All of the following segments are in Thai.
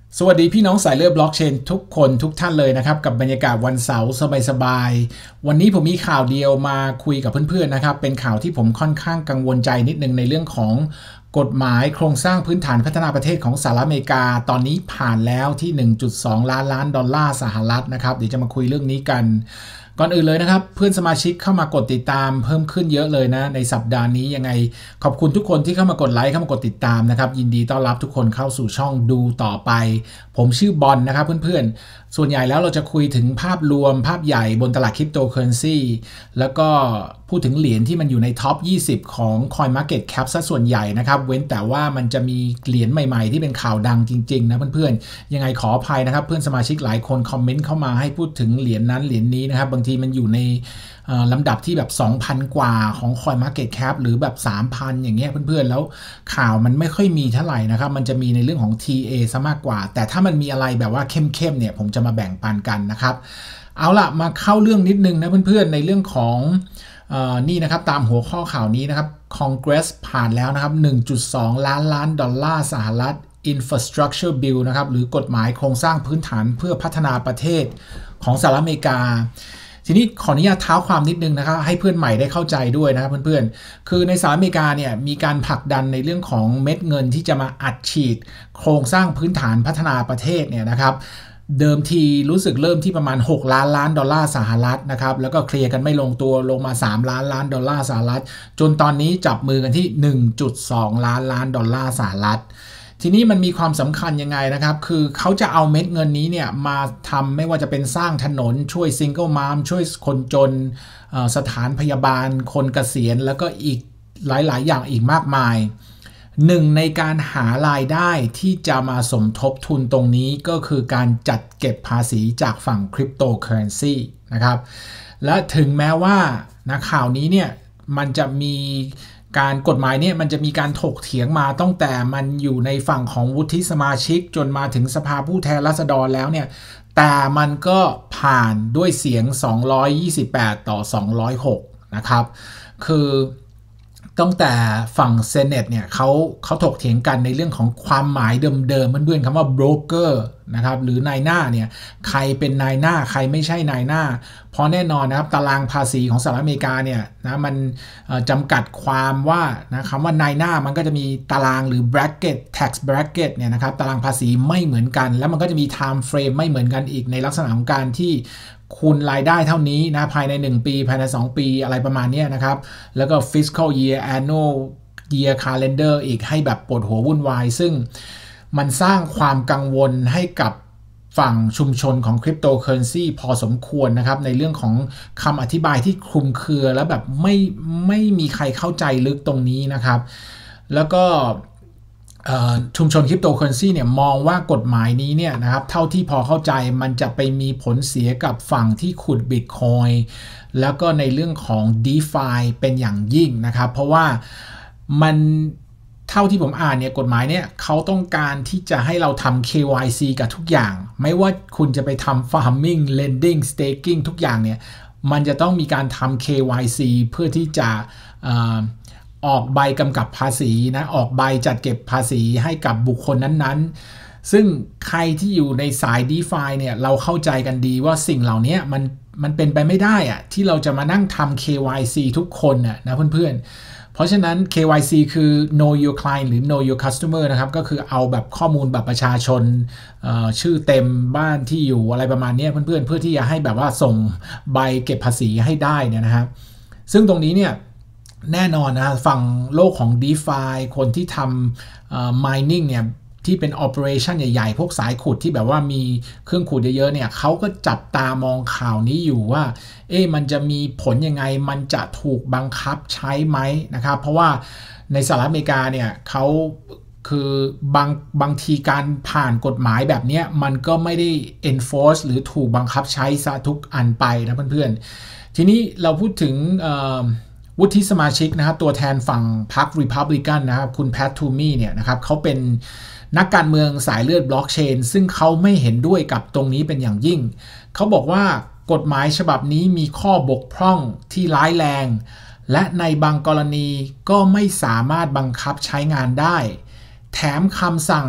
สวัสดีพี่น้องสายเลือดบล็อกเชนทุกคนทุกท่านเลยนะครับกับบรรยากาศวันเสาร์สบายๆวันนี้ผมมีข่าวเดียวมาคุยกับเพื่อนๆนะครับเป็นข่าวที่ผมค่อนข้างกังวลใจนิดนึงในเรื่องของกฎหมายโครงสร้างพื้นฐานพัฒนาประเทศของสหรัฐอเมริกาตอนนี้ผ่านแล้วที่ 1.2 ล้านดอลลาร์สหรัฐนะครับเดี๋ยวจะมาคุยเรื่องนี้กันก่อนอื่นเลยนะครับเพื่อนสมาชิกเข้ามากดติดตามเพิ่มขึ้นเยอะเลยนะในสัปดาห์นี้ยังไงขอบคุณทุกคนที่เข้ามากดไลค์เข้ามากดติดตามนะครับยินดีต้อนรับทุกคนเข้าสู่ช่องดูต่อไปผมชื่อบอลนะครับเพื่อนๆส่วนใหญ่แล้วเราจะคุยถึงภาพรวมภาพใหญ่บนตลาดคริปโตเคอเรนซีแล้วก็พูดถึงเหรียญที่มันอยู่ในท็อป 20 ของ CoinMarketCap ซะส่วนใหญ่นะครับเว้นแต่ว่ามันจะมีเหรียญใหม่ๆที่เป็นข่าวดังจริงๆนะเพื่อนๆยังไงขออภัยนะครับเพื่อนสมาชิกหลายคนคอมเมนต์เข้ามาให้พูดถึงเหรียญนั้นเหรียญนี้นะครับบางทีมันอยู่ในลำดับที่แบบ 2,000 กว่าของ CoinMarketCap หรือแบบ 3,000 อย่างเงี้ยเพื่อนๆแล้วข่าวมันไม่ค่อยมีเท่าไหร่นะครับมันจะมีในเรื่องของ TA ซะมากกว่าแต่ถ้ามันมีอะไรแบบว่าเข้มๆเนี่ยผมจะมาแบ่งปันกันนะครับเอาล่ะมาเข้าเรื่องนิดนึงนะเพื่อนๆในเรื่องของนี่นะครับตามหัวข้อข่าวนี้นะครับ Congress ผ่านแล้วนะครับ 1.2 ล้านดอลลาร์สหรัฐ Infrastructure Bill นะครับหรือกฎหมายโครงสร้างพื้นฐานเพื่อพัฒนาประเทศของสหรัฐอเมริกาทีนี้ขออนุญาตเท้าความนิดนึงนะครับให้เพื่อนใหม่ได้เข้าใจด้วยนะครับเพื่อนๆคือในสหรัฐอเมริกาเนี่ยมีการผลักดันในเรื่องของเม็ดเงินที่จะมาอัดฉีดโครงสร้างพื้นฐานพัฒนาประเทศเนี่ยนะครับเดิมทีรู้สึกเริ่มที่ประมาณ6ล้านดอลลาร์สหรัฐนะครับแล้วก็เคลียร์กันไม่ลงตัวลงมา3ล้านดอลลาร์สหรัฐจนตอนนี้จับมือกันที่ 1.2 ล้านดอลลาร์สหรัฐทีนี้มันมีความสำคัญยังไงนะครับคือเขาจะเอาเม็ดเงินนี้เนี่ยมาทำไม่ว่าจะเป็นสร้างถนนช่วยซิงเกิลมามช่วยคนจนสถานพยาบาลคนเกษียณแล้วก็อีกหลายๆอย่างอีกมากมายหนึ่งในการหารายได้ที่จะมาสมทบทุนตรงนี้ก็คือการจัดเก็บภาษีจากฝั่งคริปโตเคอเรนซีนะครับและถึงแม้ว่านะข่าวนี้เนี่ยมันจะมีการกฎหมายเนี่ยมันจะมีการถกเถียงมาตั้งแต่มันอยู่ในฝั่งของวุฒิสมาชิกจนมาถึงสภาผู้แทนราษฎรแล้วเนี่ยแต่มันก็ผ่านด้วยเสียง228ต่อ206นะครับคือตั้งแต่ฝั่งเซเนตเนี่ยเขาถกเถียงกันในเรื่องของความหมายเดิมๆเพื่อนๆคำว่าโบรกเกอร์นะครับหรือนายหน้าเนี่ยใครเป็นนายหน้าใครไม่ใช่นายหน้าเพราะแน่นอนนะครับตารางภาษีของสหรัฐอเมริกาเนี่ยนะมันจำกัดความว่านะคำว่านายหน้ามันก็จะมีตารางหรือ bracket tax bracket เนี่ยนะครับตารางภาษีไม่เหมือนกันแล้วมันก็จะมี time frame ไม่เหมือนกันอีกในลักษณะของการที่คุณรายได้เท่านี้นะภายใน1ปีภายใน2ปีอะไรประมาณนี้นะครับแล้วก็ fiscal year annual year calendar อีกให้แบบปวดหัววุ่นวายซึ่งมันสร้างความกังวลให้กับฝั่งชุมชนของคริปโตเคอเรนซีพอสมควรนะครับในเรื่องของคำอธิบายที่คลุมเครือแล้วแบบไม่มีใครเข้าใจลึกตรงนี้นะครับแล้วก็ชุมชนคริปโตเคอเรนซีเนี่ยมองว่ากฎหมายนี้เนี่ยนะครับเท่าที่พอเข้าใจมันจะไปมีผลเสียกับฝั่งที่ขุด Bitcoin แล้วก็ในเรื่องของ DeFi เป็นอย่างยิ่งนะครับเพราะว่ามันเท่าที่ผมอ่านเนี่ยกฎหมายเนี่ยเขาต้องการที่จะให้เราทำ KYC กับทุกอย่างไม่ว่าคุณจะไปทำ Farming Lending Staking ทุกอย่างเนี่ยมันจะต้องมีการทำ KYC เพื่อที่จะออกใบกำกับภาษีนะออกใบจัดเก็บภาษีให้กับบุคคลนั้นๆซึ่งใครที่อยู่ในสาย DeFi เนี่ยเราเข้าใจกันดีว่าสิ่งเหล่านี้มันเป็นไปไม่ได้อะที่เราจะมานั่งทำ KYC ทุกคนนะเพื่อนๆเพราะฉะนั้น KYC คือ Know Your Client หรือ Know Your Customer นะครับก็คือเอาแบบข้อมูลแบบประชาชนชื่อเต็มบ้านที่อยู่อะไรประมาณนี้เพื่อนๆเพื่อที่จะให้แบบว่าส่งใบเก็บภาษีให้ได้เนี่ยนะครับซึ่งตรงนี้เนี่ยแน่นอนนะฝั่งโลกของ DeFi คนที่ทำmining เนี่ยที่เป็น operation ใหญ่ๆพวกสายขุดที่แบบว่ามีเครื่องขุดเยอะๆเนี่ยเขาก็จับตามองข่าวนี้อยู่ว่ามันจะมีผลยังไงมันจะถูกบังคับใช้ไหมนะครับเพราะว่าในสหรัฐอเมริกาเนี่ยเขาคือบางทีการผ่านกฎหมายแบบนี้มันก็ไม่ได้ enforce หรือถูกบังคับใช้ซะทุกอันไปนะเพื่อนๆทีนี้เราพูดถึงวุฒิสมาชิกนะครับตัวแทนฝั่งพรรค Republican นะครับคุณแพททูมี่เนี่ยนะครับเขาเป็นนักการเมืองสายเลือดบล็อกเชนซึ่งเขาไม่เห็นด้วยกับตรงนี้เป็นอย่างยิ่งเขาบอกว่ากฎหมายฉบับนี้มีข้อบกพร่องที่ร้ายแรงและในบางกรณีก็ไม่สามารถบังคับใช้งานได้แถมคำสั่ง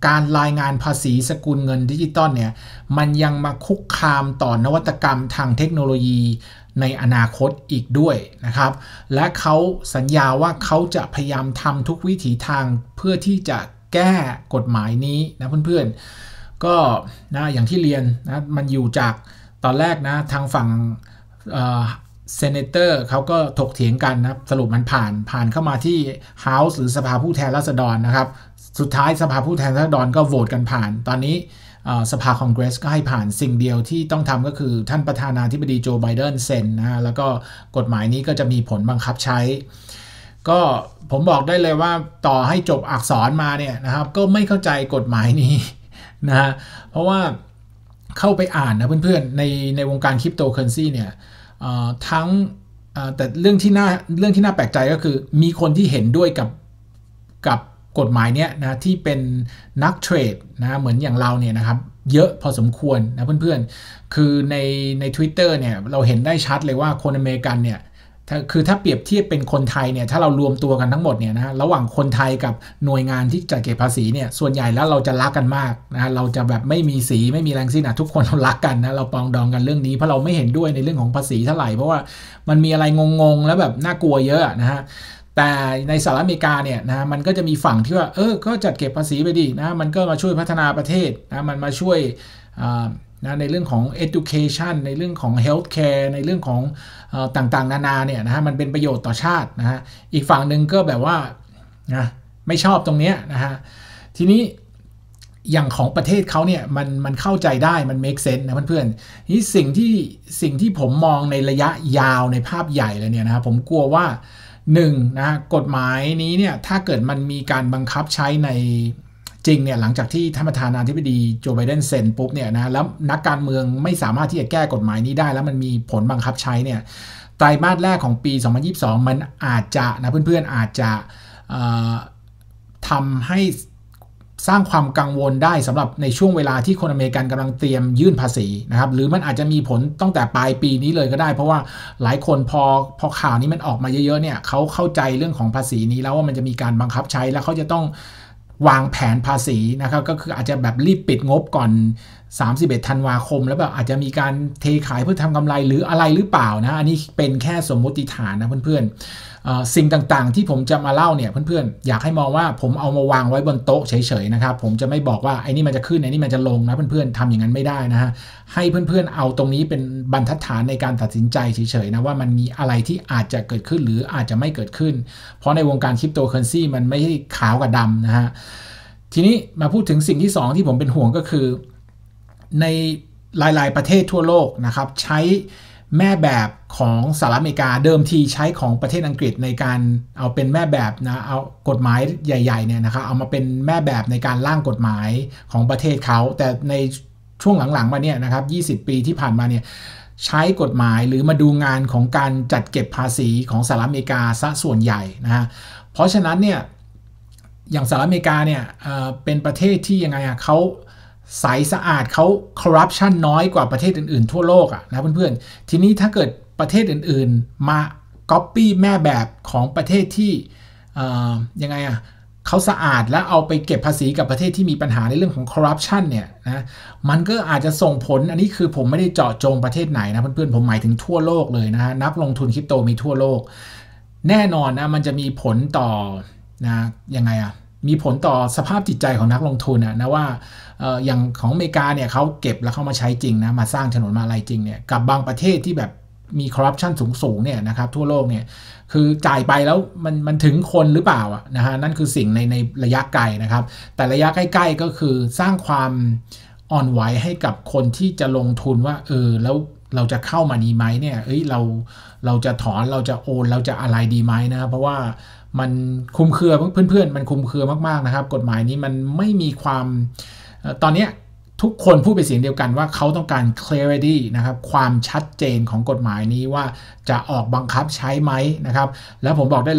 การรายงานภาษีสกุลเงินดิจิตอลเนี่ยมันยังมาคุกคามต่อนวัตกรรมทางเทคโนโลยีในอนาคตอีกด้วยนะครับและเขาสัญญาว่าเขาจะพยายามทำทุกวิถีทางเพื่อที่จะแก้กฎหมายนี้นะเพื่อนๆก็นะอย่างที่เรียนนะมันอยู่จากตอนแรกนะทางฝั่งเซเนเตอร์เขาก็ถกเถียงกันนะสรุปมันผ่านเข้ามาที่ House หรือสภาผู้แทนราษฎรนะครับสุดท้ายสภาผู้แทนราษฎรก็โหวตกันผ่านตอนนี้สภาคองเกรสก็ให้ผ่านสิ่งเดียวที่ต้องทำก็คือท่านประธานาธิบดีโจไบเดนเซ็นนะแล้วก็กฎหมายนี้ก็จะมีผลบังคับใช้ก็ผมบอกได้เลยว่าต่อให้จบอักษรมาเนี่ยนะครับก็ไม่เข้าใจกฎหมายนี้นะฮะเพราะว่าเข้าไปอ่านนะเพื่อนๆในวงการคริปโตเคอเรนซีเนี่ยทั้งแต่เรื่องที่น่าแปลกใจก็คือมีคนที่เห็นด้วยกับกฎหมายเนี้ยนะที่เป็นนักเทรดนะเหมือนอย่างเราเนี่ยนะครับเยอะพอสมควรนะเพื่อนๆคือใน Twitter เนี่ยเราเห็นได้ชัดเลยว่าคนอเมริกันเนี่ยถ้าเปรียบเทียบเป็นคนไทยเนี่ยถ้าเรารวมตัวกันทั้งหมดเนี่ยนะระหว่างคนไทยกับหน่วยงานที่จัดเก็บภาษีเนี่ยส่วนใหญ่แล้วเราจะรักกันมากนะเราจะแบบไม่มีสีไม่มีแรงสิ้นทุกคนเรารักกันนะเราปองดองกันเรื่องนี้เพราะเราไม่เห็นด้วยในเรื่องของภาษีเท่าไหร่เพราะว่ามันมีอะไรงงๆแล้วแบบน่ากลัวเยอะนะฮะแต่ในสหรัฐอเมริกาเนี่ยนะมันก็จะมีฝั่งที่ว่าก็จัดเก็บภาษีไปดินะมันก็มาช่วยพัฒนาประเทศนะมันมาช่วยนะในเรื่องของ education ในเรื่องของ healthcare ในเรื่องของต่างๆนานาเนี่ยนะฮะมันเป็นประโยชน์ต่อชาตินะฮะอีกฝั่งหนึ่งก็แบบว่านะไม่ชอบตรงเนี้ยนะฮะทีนี้อย่างของประเทศเขาเนี่ยมันเข้าใจได้มัน make sense นะเพื่อนๆนี่สิ่งที่ผมมองในระยะยาวในภาพใหญ่เลยเนี่ยนะครับผมกลัวว่านะกฎหมายนี้เนี่ยถ้าเกิดมันมีการบังคับใช้ในจริงเนี่ยหลังจากที่ท่านประธานาธิบดีโจไบเดนเซ็นปุ๊บเนี่ยนะแล้วนักการเมืองไม่สามารถที่จะแก้กฎหมายนี้ได้แล้วมันมีผลบังคับใช้เนี่ยไตรมาสแรกของปี 2022 มันอาจจะนะเพื่อนๆอาจจะทำให้สร้างความกังวลได้สำหรับในช่วงเวลาที่คนอเมริกันกำลังเตรียมยื่นภาษีนะครับหรือมันอาจจะมีผลตั้งแต่ปลายปีนี้เลยก็ได้เพราะว่าหลายคนพอข่าวนี้มันออกมาเยอะๆเนี่ยเขาเข้าใจเรื่องของภาษีนี้แล้วว่ามันจะมีการบังคับใช้แล้วเขาจะต้องวางแผนภาษีนะครับก็คืออาจจะแบบรีบปิดงบก่อน31 ธันวาคมแล้วแบบอาจจะมีการเทขายเพื่อทำกำไรหรืออะไรหรือเปล่านะอันนี้เป็นแค่สมมติฐานนะเพื่อนๆสิ่งต่างๆที่ผมจะมาเล่าเนี่ยเพื่อนๆอยากให้มองว่าผมเอามาวางไว้บนโต๊ะเฉยๆนะครับผมจะไม่บอกว่าไอ้นี่มันจะขึ้นไอ้นี่มันจะลงนะเพื่อนๆทำอย่างนั้นไม่ได้นะฮะให้เพื่อนๆเอาตรงนี้เป็นบรรทัดฐานในการตัดสินใจเฉยๆนะว่ามันมีอะไรที่อาจจะเกิดขึ้นหรืออาจจะไม่เกิดขึ้นเพราะในวงการคริปโตเคอเรนซีมันไม่ใช่ขาวกับดำนะฮะทีนี้มาพูดถึงสิ่งที่2ที่ผมเป็นห่วงก็คือในหลายๆประเทศทั่วโลกนะครับใช้แม่แบบของสหรัฐอเมริกาเดิมทีใช้ของประเทศอังกฤษในการเอาเป็นแม่แบบนะเอากฎหมายใหญ่ๆเนี่ยนะครับเอามาเป็นแม่แบบในการร่างกฎหมายของประเทศเขาแต่ในช่วงหลังๆมาเนี่ยนะครับ20 ปีที่ผ่านมาเนี่ยใช้กฎหมายหรือมาดูงานของการจัดเก็บภาษีของสหรัฐอเมริกาซะส่วนใหญ่นะฮะเพราะฉะนั้นเนี่ยอย่างสหรัฐอเมริกาเนี่ยเป็นประเทศที่ยังไงเขาใสสะอาดเขาคอร์รัปชันน้อยกว่าประเทศอื่นๆทั่วโลกนะเพื่อนๆทีนี้ถ้าเกิดประเทศอื่นๆมาก๊อปปี้แม่แบบของประเทศที่ยังไงเขาสะอาดแล้วเอาไปเก็บภาษีกับประเทศที่มีปัญหาในเรื่องของคอร์รัปชันเนี่ยนะมันก็อาจจะส่งผลอันนี้คือผมไม่ได้เจาะจงประเทศไหนนะเพื่อนๆผมหมายถึงทั่วโลกเลยนะฮะนักลงทุนคริปโตมีทั่วโลกแน่นอนนะมันจะมีผลต่อนะยังไงมีผลต่อสภาพจิตใจของนักลงทุนนะว่าอย่างของอเมริกาเนี่ยเขาเก็บแล้วเข้ามาใช้จริงนะมาสร้างถนนมาอะไรจริงเนี่ยกับบางประเทศที่แบบมีคอร์รัปชันสูงเนี่ยนะครับทั่วโลกเนี่ยคือจ่ายไปแล้วมันถึงคนหรือเปล่านะฮะนั่นคือสิ่งในระยะไกลนะครับแต่ระยะใกล้ๆก็คือสร้างความอ่อนไหวให้กับคนที่จะลงทุนว่าแล้วเราจะเข้ามาดีไหมเนี่ยเราจะถอนเราจะโอนเราจะอะไรดีไหมนะเพราะว่ามันคลุมเครือเพื่อนๆมันคลุมเครือมากๆนะครับกฎหมายนี้มันไม่มีความตอนนี้ทุกคนพูดเป็นเสียงเดียวกันว่าเขาต้องการ clarity นะครับความชัดเจนของกฎหมายนี้ว่าจะออกบังคับใช้ไหมนะครับแล้วผมบอกได้เลยว่า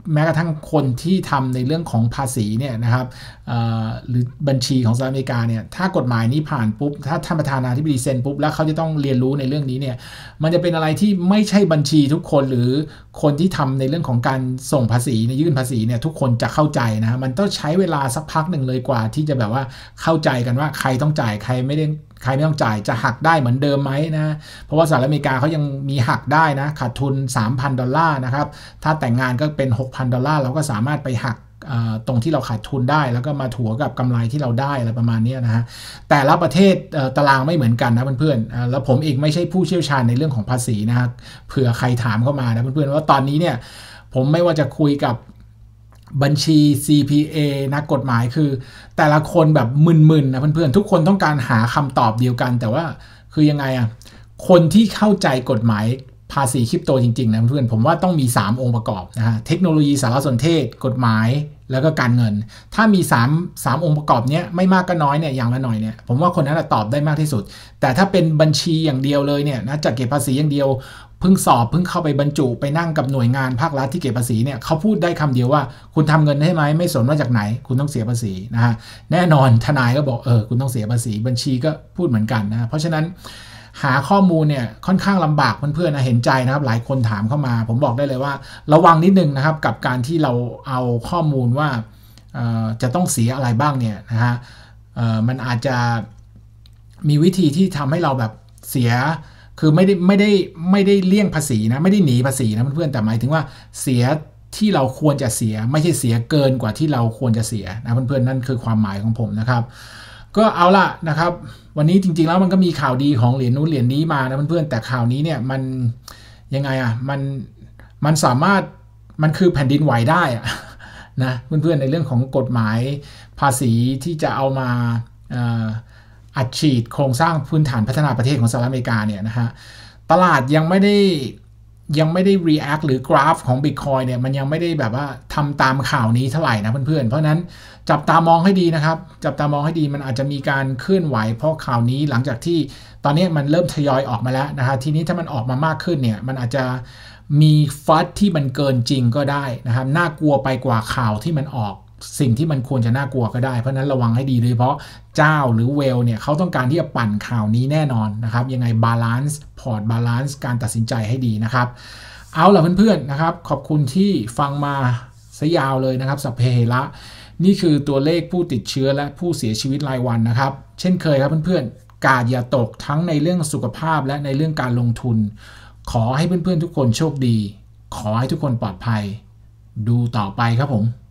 แม้กระทั่งคนที่ทำในเรื่องของภาษีเนี่ยนะครับหรือบัญชีของสหรัฐอเมริกาเนี่ยถ้ากฎหมายนี้ผ่านปุ๊บถ้าท่านประธานาธิบดีเซ็นปุ๊บแล้วเขาจะต้องเรียนรู้ในเรื่องนี้เนี่ยมันจะเป็นอะไรที่ไม่ใช่บัญชีทุกคนหรือคนที่ทำในเรื่องของการส่งภาษีในยื่นภาษีเนี่ยทุกคนจะเข้าใจนะมันต้องใช้เวลาสักพักหนึ่งเลยกว่าที่จะแบบว่าเข้าใจกันว่าใครต้องจ่ายใครไม่ต้องจ่ายจะหักได้เหมือนเดิมไหมนะเพราะว่าสหรัฐอเมริกาเขายังมีหักได้นะขาดทุน $3,000 นะครับถ้าแต่งงานก็เป็น $6,000 เราก็สามารถไปหักตรงที่เราขาดทุนได้แล้วก็มาถัวกับกำไรที่เราได้อะไรประมาณนี้นะฮะแต่ละประเทศตารางไม่เหมือนกันนะเพื่อนๆแล้วผมเองไม่ใช่ผู้เชี่ยวชาญในเรื่องของภาษีนะครับเผื่อใครถามเข้ามานะเพื่อนๆว่าตอนนี้เนี่ยผมไม่ว่าจะคุยกับบัญชี CPA นักกฎหมายคือแต่ละคนแบบมึนๆนะเพื่อนๆทุกคนต้องการหาคำตอบเดียวกันแต่ว่าคือยังไงอะคนที่เข้าใจกฎหมายภาษีคริปโตจริงๆนะเพื่อนผมว่าต้องมี3องค์ประกอบนะฮะเทคโนโลยีสารสนเทศกฎหมายแล้วก็การเงินถ้ามี3องค์ประกอบเนี้ยไม่มากก็น้อยเนี่ยอย่างละหน่อยเนี่ยผมว่าคนนั้นตอบได้มากที่สุดแต่ถ้าเป็นบัญชีอย่างเดียวเลยเนี่ยนะจัดเก็บภาษีอย่างเดียวเพิ่งเข้าไปบรรจุไปนั่งกับหน่วยงานภาครัฐที่เก็บภาษีเนี่ยเขาพูดได้คำเดียวว่าคุณทำเงินได้ไหมไม่สนว่าจากไหนคุณต้องเสียภาษีนะฮะแน่นอนทนายก็บอกคุณต้องเสียภาษีบัญชีก็พูดเหมือนกันนะเพราะฉะนั้นหาข้อมูลเนี่ยค่อนข้างลำบากเพื่อนๆนะเห็นใจนะครับหลายคนถามเข้ามาผมบอกได้เลยว่าระวังนิดนึงนะครับกับการที่เราเอาข้อมูลว่าจะต้องเสียอะไรบ้างเนี่ยนะฮะมันอาจจะมีวิธีที่ทำให้เราแบบเสียคือไม่ได้เลี่ยงภาษีนะไม่ได้หนีภาษีนะเพื่อนๆแต่หมายถึงว่าเสียที่เราควรจะเสียไม่ใช่เสียเกินกว่าที่เราควรจะเสียนะเพื่อนๆนั่นคือความหมายของผมนะครับก็เอาล่ะนะครับวันนี้จริงๆแล้วมันก็มีข่าวดีของเหรียญนู้นเหรียญนี้มานะเพื่อนๆแต่ข่าวนี้เนี่ยมันยังไงอ่ะมันสามารถมันคือแผ่นดินไหวได้อะนะเพื่อนๆในเรื่องของกฎหมายภาษีที่จะเอามาอัดฉีดโครงสร้างพื้นฐานพัฒนาประเทศของสหรัฐอเมริกาเนี่ยนะฮะตลาดยังไม่ได้ react หรือกราฟของ Bitcoin เนี่ยมันยังไม่ได้แบบว่าทำตามข่าวนี้เท่าไหร่นะเพื่อนๆเพราะนั้นจับตามองให้ดีนะครับจับตามองให้ดีมันอาจจะมีการเคลื่อนไหวเพราะข่าวนี้หลังจากที่ตอนนี้มันเริ่มทยอยออกมาแล้วนะฮะทีนี้ถ้ามันออกมามากขึ้นเนี่ยมันอาจจะมีฟัดที่มันเกินจริงก็ได้นะครับน่ากลัวไปกว่าข่าวที่มันออกสิ่งที่มันควรจะน่ากลัวก็ได้เพราะนั้นระวังให้ดีโดยเฉพาะเจ้าหรือเวลเนี่ยเขาต้องการที่จะปั่นข่าวนี้แน่นอนนะครับยังไงบาลานซ์พอร์ตบาลานซ์การตัดสินใจให้ดีนะครับเอาล่ะเพื่อนๆนะครับขอบคุณที่ฟังมาซะยาวเลยนะครับสัพเพเหระนี่คือตัวเลขผู้ติดเชื้อและผู้เสียชีวิตรายวันนะครับเช่นเคยครับเพื่อนๆกาดอย่าตกทั้งในเรื่องสุขภาพและในเรื่องการลงทุนขอให้เพื่อนๆทุกคนโชคดีขอให้ทุกคนปลอดภัยดูต่อไปครับผม